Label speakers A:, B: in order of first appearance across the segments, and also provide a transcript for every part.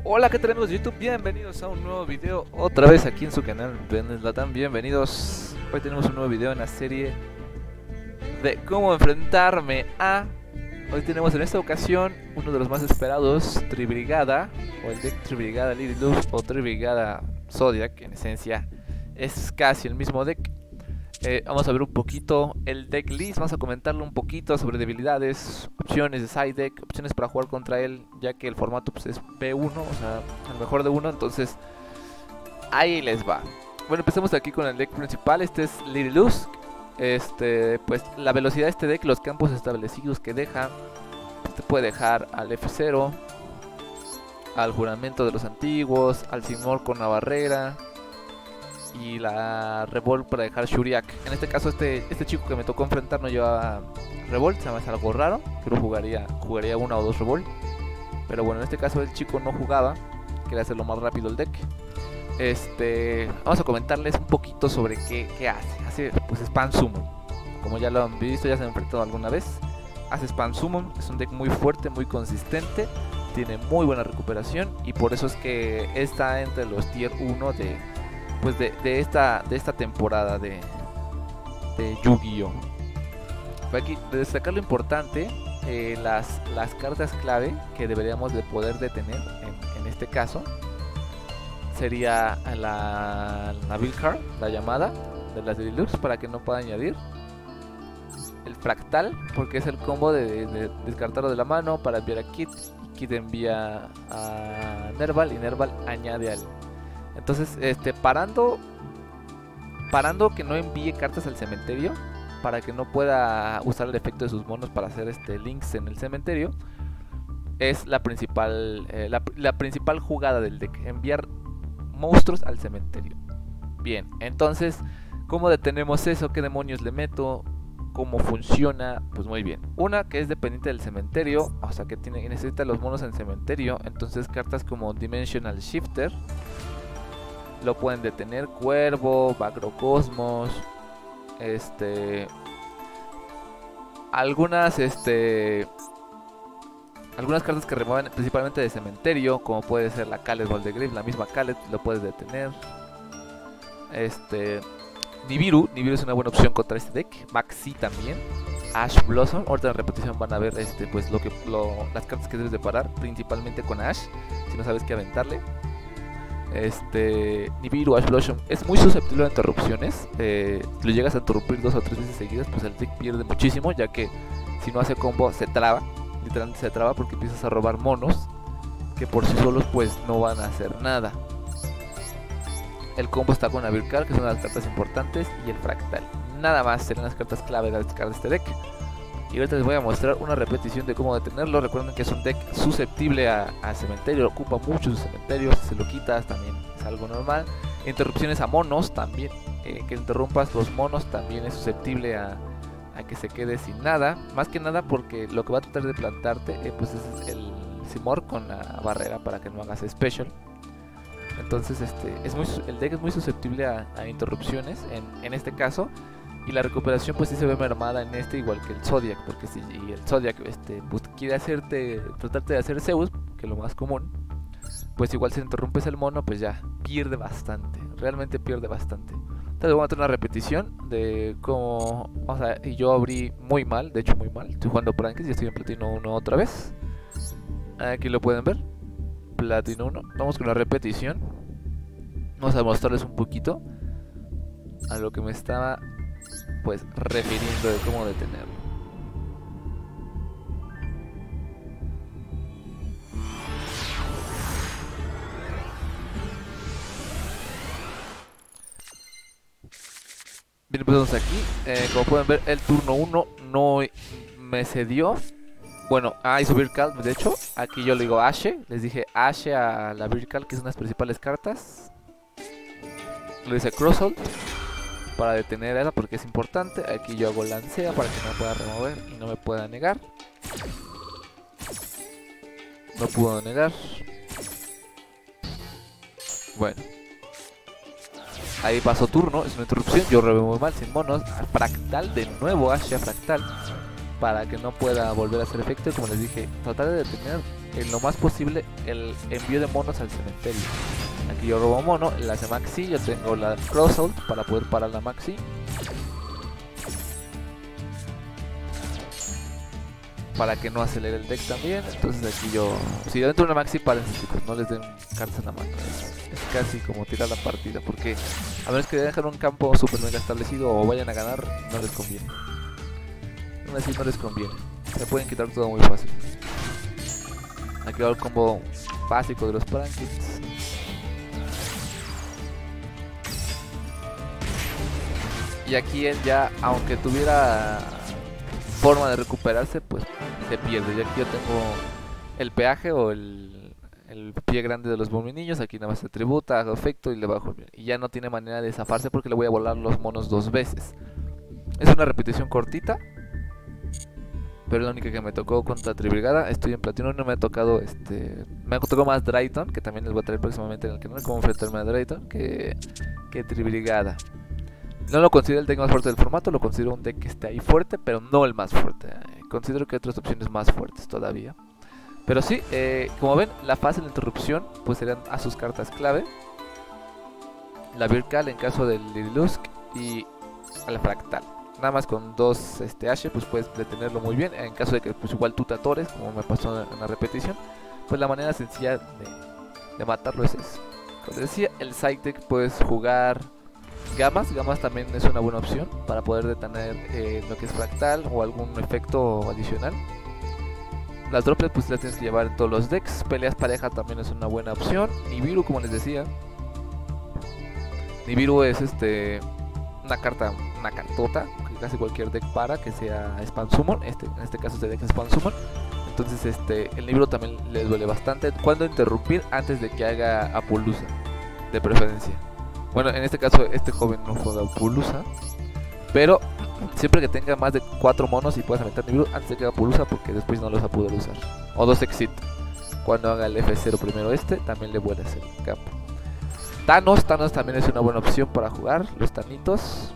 A: Hola, ¿qué tal amigos de YouTube? Bienvenidos a un nuevo video otra vez aquí en su canal Latam. Bienvenidos. Hoy tenemos un nuevo video en la serie de cómo enfrentarme a... Hoy tenemos en esta ocasión uno de los más esperados, Tribrigada, o el deck Tribrigada Lily Luz o Tribrigada Zodiac, que en esencia es casi el mismo deck. Vamos a ver un poquito el deck list, vamos a comentarlo un poquito sobre debilidades, opciones de side deck, opciones para jugar contra él, ya que el formato pues, es P1, o sea, el mejor de uno, entonces ahí les va. Bueno, empecemos aquí con el deck principal. Este es Lily Luz. Pues la velocidad de este deck, los campos establecidos que deja, te puede dejar al F0, al Juramento de los Antiguos, al Simor con la barrera y la Revolt para dejar Shuriak. En este caso este chico que me tocó enfrentar no llevaba Revolt, se me hace algo raro. Creo jugaría una o dos Revolt, pero bueno, en este caso el chico no jugaba, quería hacerlo más rápido el deck. Vamos a comentarles un poquito sobre qué hace. Hace pues Spam Summon, como ya lo han visto, ya se han enfrentado alguna vez. Hace Spam Summon, es un deck muy fuerte, muy consistente, tiene muy buena recuperación y por eso es que está entre los tier 1 de esta temporada de Yu-Gi-Oh! Aquí de destacar lo importante, las cartas clave que deberíamos de poder detener en este caso sería la Nabil Card, la llamada de las Deluxe, para que no pueda añadir el fractal, porque es el combo de descartarlo de la mano para enviar a Kit, y Kit envía a Nerval y Nerval añade al... Entonces, parando que no envíe cartas al cementerio, para que no pueda usar el efecto de sus monos para hacer links en el cementerio, es la principal jugada del deck, enviar monstruos al cementerio. Bien, entonces, ¿cómo detenemos eso? ¿Qué demonios le meto? ¿Cómo funciona? Pues muy bien. Una que es dependiente del cementerio, o sea que necesita los monos en el cementerio. Entonces cartas como Dimensional Shifter lo pueden detener. Cuervo, Bagrocosmos, algunas cartas que remueven principalmente de cementerio, como puede ser la Calet Voldegrif, la misma Calet lo puedes detener. Nibiru es una buena opción contra este deck. Maxi también. Ash Blossom, ahorita en repetición van a ver pues las cartas que debes de parar, principalmente con Ash, si no sabes qué aventarle. Nibiru, Ash Blossom es muy susceptible a interrupciones. Si lo llegas a interrumpir 2 o 3 veces seguidas, pues el deck pierde muchísimo, ya que si no hace combo se traba. Literalmente se traba porque empiezas a robar monos que por sí solos pues no van a hacer nada. El combo está con la Vircal, que es una de las cartas importantes, y el Fractal. Nada más serán las cartas clave de descargar este deck. Y ahorita les voy a mostrar una repetición de cómo detenerlo. Recuerden que es un deck susceptible a cementerio, ocupa mucho su cementerio. Si se lo quitas también es algo normal. Interrupciones a monos también, que interrumpas los monos también es susceptible a que se quede sin nada. Más que nada porque lo que va a tratar de plantarte pues es el Simor con la barrera para que no hagas special. Entonces el deck es muy susceptible a interrupciones en este caso. Y la recuperación pues sí se ve mermada en igual que el Zodiac, porque si el Zodiac pues, quiere tratarte de hacer Zeus, que es lo más común, pues igual si interrumpes el mono pues ya pierde bastante, realmente pierde bastante. Entonces voy a meter una repetición de cómo, o sea, y yo abrí muy mal, de hecho muy mal, estoy jugando Prankis y estoy en Platino 1 otra vez. Aquí lo pueden ver, Platino 1, vamos con la repetición. Vamos a mostrarles un poquito a lo que me estaba pues refiriendo de cómo detenerlo. Bien, empezamos aquí. Como pueden ver, el turno 1 no me cedió. Bueno, hizo Vircal, de hecho. Aquí yo le digo Ashe. Les dije Ashe a la Vircal, que es una de las principales cartas. Le dice Crosshold para detener a esa porque es importante. Aquí yo hago Lancea para que no pueda remover y no me pueda negar. No pudo negar. Bueno, ahí pasó turno, es una interrupción. Yo robé muy mal, sin monos. Fractal de nuevo, Ashe Fractal, para que no pueda volver a hacer efecto. Como les dije, tratar de detener en lo más posible el envío de monos al cementerio. Aquí yo robo mono, la hace Maxi, yo tengo la Crossout para poder parar la Maxi. Para que no acelere el deck también. Entonces aquí yo, si yo entro una Maxi, párense chicos, no les den cartas en la mano. Es casi como tirar la partida, porque a menos que dejen un campo super mega establecido o vayan a ganar, no les conviene. Aún así no les conviene, se pueden quitar todo muy fácil. Aquí va el combo básico de los Prankits. Y aquí él ya, aunque tuviera forma de recuperarse, pues se pierde. Y aquí yo tengo el peaje o el pie grande de los bombinillos. Aquí nada más se tributa, hago efecto y le bajo. Y ya no tiene manera de zafarse porque le voy a volar los monos 2 veces. Es una repetición cortita, pero es la única que me tocó contra Tribrigada. Estoy en platino, no me ha tocado me ha tocado más Drayton, que también les voy a traer próximamente en el canal, cómo enfrentarme a Drayton, que Tribrigada. No lo considero el deck más fuerte del formato, lo considero un deck que está ahí fuerte, pero no el más fuerte. Considero que hay otras opciones más fuertes todavía. Pero sí, como ven, la fase de interrupción pues serían a sus cartas clave. La Vircal en caso del Lirilusk y a la Fractal. Nada más con 2 Ashe pues puedes detenerlo muy bien. En caso de que pues igual tú te atores, como me pasó en la repetición, pues la manera sencilla de matarlo es eso. Como decía, el side deck puedes jugar Gamas también es una buena opción para poder detener lo que es Fractal o algún efecto adicional. Las Droplets pues las tienes que llevar en todos los decks. Peleas pareja también es una buena opción. Nibiru, como les decía, Nibiru es una cartota que casi cualquier deck para, que sea Spam Summon. En este caso este deck es Spam Summon. Entonces el Nibiru también le duele bastante. Cuando interrumpir antes de que haga Apollousa, de preferencia. Bueno, en este caso este joven no juega Apollousa, pero siempre que tenga más de 4 monos y puedas aventar Nibiru antes de que haga Apollousa, porque después no los va a poder usar. O 2 Exit. Cuando haga el F0 primero también le vuelve a hacer el campo. Thanos también es una buena opción para jugar, los Tanitos.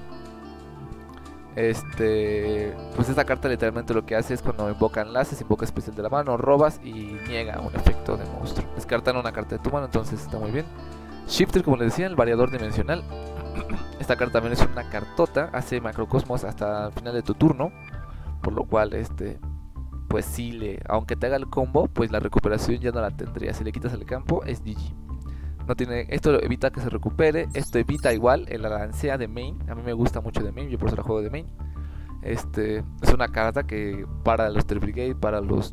A: Pues esta carta literalmente lo que hace es cuando invoca enlaces, invoca especial de la mano, robas y niega un efecto de monstruo. Descartan una carta de tu mano, entonces está muy bien. Shifter, como les decía, el variador dimensional. Esta carta también es una cartota, hace macrocosmos hasta el final de tu turno, por lo cual pues sí, aunque te haga el combo, pues la recuperación ya no la tendría. Si le quitas el campo es GG. Esto evita que se recupere. Esto evita igual el balancea de main. A mí me gusta mucho de main, yo por eso la juego de main. Es una carta que para los Tribrigade, para los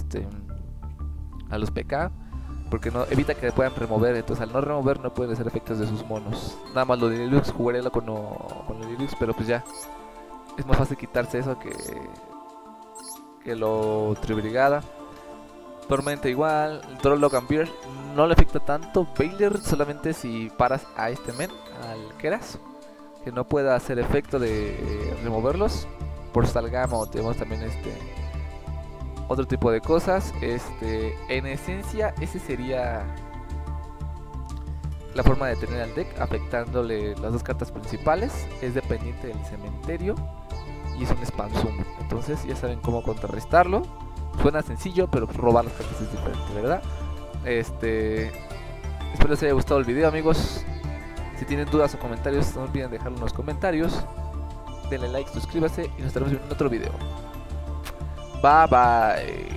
A: a los PK, porque no evita que puedan remover. Entonces al no remover no pueden hacer efectos de sus monos. Nada más lo de Lilux, jugaré con los Lilux, pero pues ya es más fácil quitarse eso que lo Tribrigada. Tormenta igual, Trolloc Beard no le afecta tanto. Baylor solamente si paras a al Keras, que no pueda hacer efecto de removerlos. Por Salgamo tenemos también otro tipo de cosas. En esencia ese sería la forma de tener al deck, afectándole las 2 cartas principales. Es dependiente del cementerio y es un Spam Summon. Entonces ya saben cómo contrarrestarlo. Suena sencillo, pero robar las cartas es diferente, ¿verdad? Espero les haya gustado el video, amigos. Si tienen dudas o comentarios, no olviden dejarlo en los comentarios. Denle like, suscríbase y nos estaremos viendo en otro video. Bye bye.